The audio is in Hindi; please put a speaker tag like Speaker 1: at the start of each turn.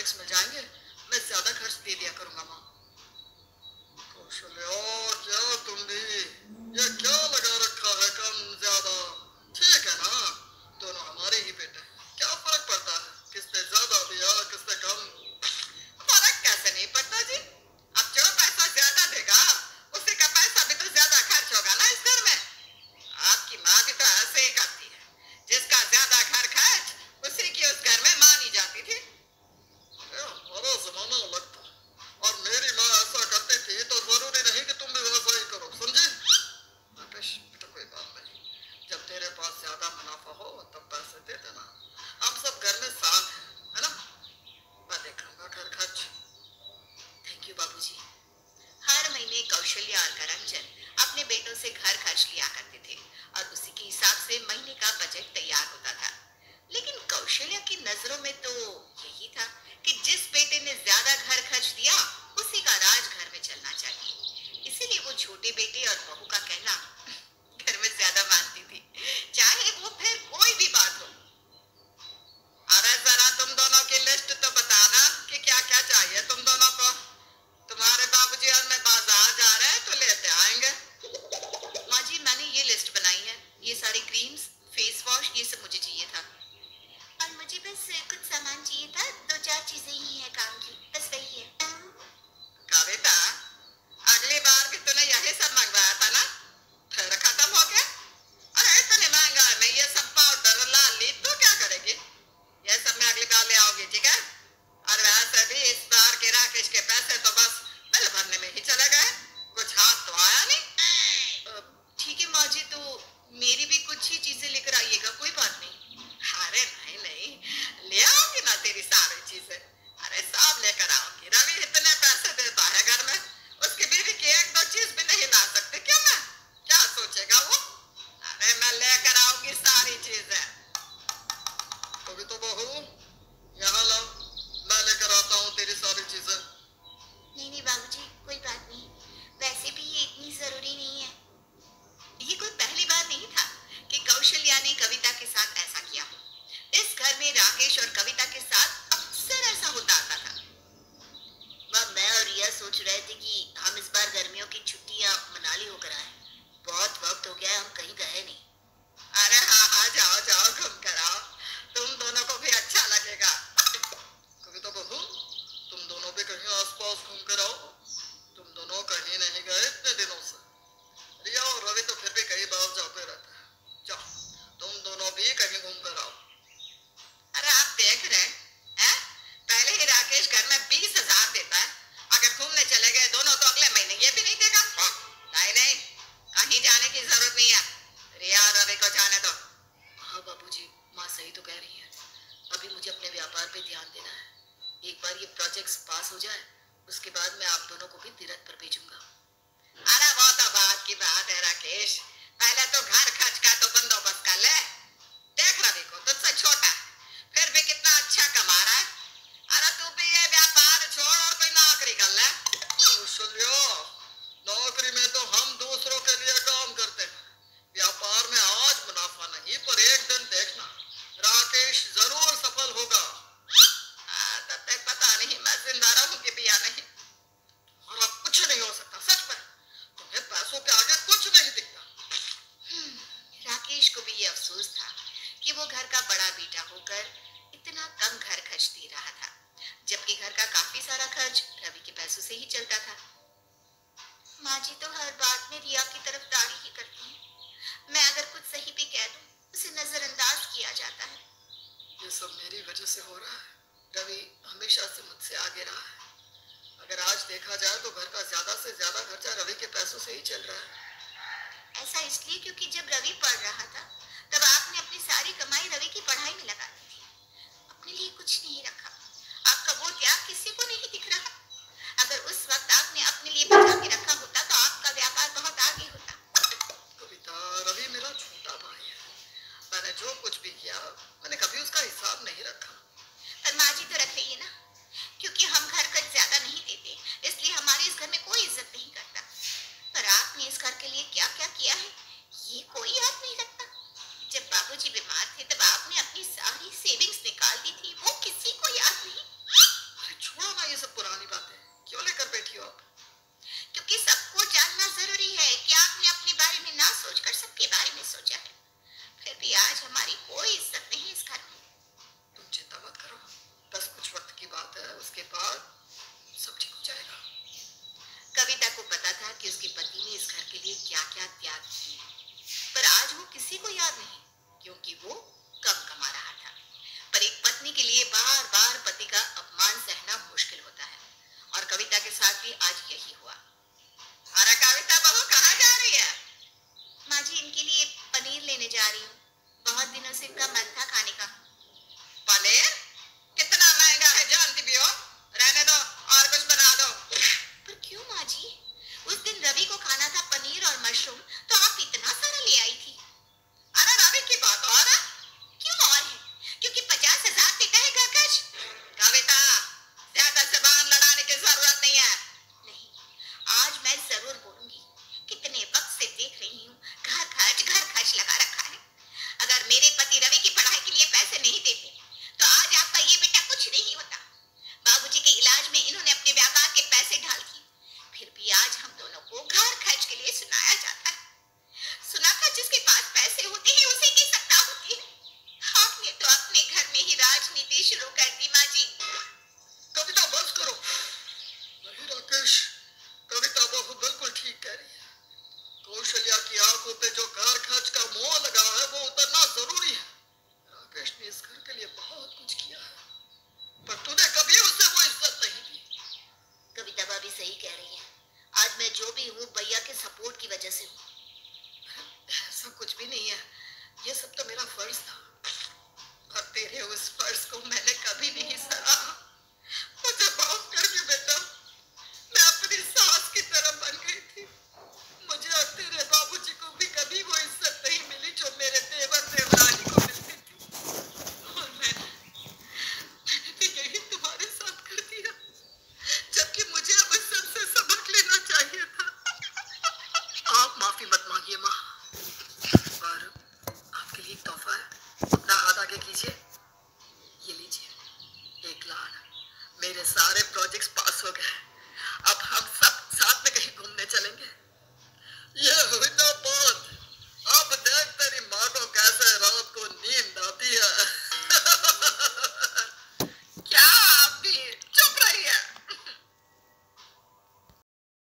Speaker 1: प्रोजेक्ट्स मिल जाएंगे, मैं ज्यादा खर्च दे दिया करूंगा माँ। कौशल्या, क्या तुम भी, ये क्या लगा रखा है कम ज्यादा? ठीक है ना, दोनों हमारे ही बेटे, क्या फर्क पड़ता है किसने ज्यादा दिया किसने कम? फर्क कैसे नहीं पड़ता जी, अब जो पैसा ज्यादा देगा उसी का पैसा भी तो ज्यादा खर्च होगा ना इस घर में। आपकी माँ भी तो ऐसे ही करती है, जिसका ज्यादा घर खर्च उसी की उस घर में मानी जाती थी। हमारा जमाना अलग था और मेरी माँ ऐसा करती थी तो जरूरी नहीं कि तुम भी वैसा ही करो, समझे? बेटा कोई बात नहीं, जब तेरे पास ज्यादा मुनाफा हो तब पैसे दे देना, हम सब घर में साथ है ना? मैं देख लूंगा घर खर्च। थैंक यू बाबूजी। हर महीने कौशल्या और करमचंद अपने बेटों से घर खर्च लिया करते थे और उसी के हिसाब से महीने का बजट तैयार होता था। लेकिन कौशल्या की नजरों में तो यही था कि जिस बेटे ने ज्यादा घर खर्च दिया उसी का राज घर में चलना चाहिए। इसीलिए वो छोटे बेटे और बहू का कहना घर में ज्यादा मानती थी, चाहे वो फिर कोई भी बात हो। अरे जरा तुम दोनों की लिस्ट तो बताना कि क्या क्या चाहिए तुम दोनों को। तुम्हारे बाबूजी और मैं बाजार जा रहे हैं तो लेते आएंगे। माँ जी, मैंने ये लिस्ट बनाई है, ये सारी क्रीम्स, फेस वॉश, ये सब मुझे चाहिए था। और मुझे बस कुछ सामान चाहिए था, 2-4 चीजें ही है काम की, बस वही है। कविता, अगली बार भी तूने यही सब मंगवाया था ना, फिर खत्म हो गया? अरे इतने महंगा है, मैं ये सब पाउडर ला ली, तू क्या करेगी? ये सब मैं अगली बार ले आऊंगी, ठीक है? और वैसे भी इस बार के राकेश के पैसे तो बस बिल भरने में ही चले गए, कुछ हाथ तो आया नहीं। ठीक है माँ जी, तो मेरी भी कुछ ही चीजें लेकर आइएगा, कोई बात नहीं। अरे नहीं, ले आओगी ना तेरी सारी चीजें, अरे सब लेकर आओगी। रवि इतने पैसे देता है घर में, उसकी बीवी की 1-2 चीज भी नहीं ला सकते क्या मैं? क्या सोचेगा वो? अरे मैं लेकर आऊंगी सारी चीजें। कभी तो बहू यहाँ लाओ, मैं लेकर आता हूँ तेरी सारी चीजें। नहीं बाबूजी, कोई बात नहीं, वैसे भी ये इतनी जरूरी नहीं है। ये कोई पहली बार नहीं था कि कौशल्या ने कविता के साथ ऐसा किया। इस घर में राकेश और कविता के साथ अक्सर ऐसा होता आता था। मैं और रिया सोच रहे थे कि हम इस बार गर्मियों की छुट्टियां मनाली होकर आए, बहुत वक्त हो गया है, हम कहीं गए नहीं। अरे हाँ, जाओ जाओ, घूम कर आओ, तुम दोनों को भी अच्छा लगेगा। कविता बहू, तुम दोनों भी कहीं आसपास घूम कर आओ, तुम दोनों कहीं नहीं गए इतने दिनों से। रिया और रवि तो फिर भी कई बार जाते रहते हैं, जाओ तुम दोनों भी कहीं घूम कर आओ। अरे आप देख रहे हैं, पहले ही राकेश घर में 20,000 देता है, अगर घूमने चले गए दोनों तो अगले महीने ये भी नहीं देगा। नहीं नहीं, कहीं जाने की जरूरत नहीं है, रिया और रवि को जाने दो। हाँ बाबूजी, माँ सही तो कह रही है, अभी मुझे अपने व्यापार पे ध्यान देना है। एक बार ये प्रोजेक्ट्स पास हो जाए उसके बाद मैं आप दोनों को भी तीरथ पर भेजूंगा। अरे वो तो बात की बात है राकेश, पहले तो घर खर्च का तो बंदोबस्त कर ले। देख रवि को तुझसे छोटा है, फिर भी कितना अच्छा कमा रहा है। अरे तू भी ये व्यापार छोड़ और कोई नौकरी कर ले। नौकरी में तो हम दूसरों के लिए काम करते हैं, व्यापार में आज मुनाफा नहीं पर एक दिन देखना राकेश जरूर सफल होगा। तब तक पता नहीं मैं जिंदा रहूंगी भी या नहीं। और अब कुछ नहीं हो सकता, सच में तुम्हें पैसों के आगे कुछ नहीं दिखता। राकेश को भी ये अफसोस था कि वो घर का बड़ा बेटा होकर इतना कम घर खर्च दे रहा था, जबकि घर का काफी सारा खर्च रवि के पैसों से ही चलता था। माँ जी तो हर बात में रिया की तरफदारी ही करती है, मैं अगर कुछ सही भी कह दूं उसे नजरअंदाज किया जाता है। ये सब मेरी वजह से हो रहा है, रवि हमेशा से मुझसे आगे रहा है। अगर आज देखा जाए तो घर का ज्यादा से ज्यादा खर्चा रवि के पैसों से ही चल रहा है। ऐसा इसलिए क्योंकि जब रवि पढ़ रहा था तब आपने अपनी सारी कमाई रवि की पढ़ाई में लगा दी थी, अपने लिए कुछ नहीं रखा।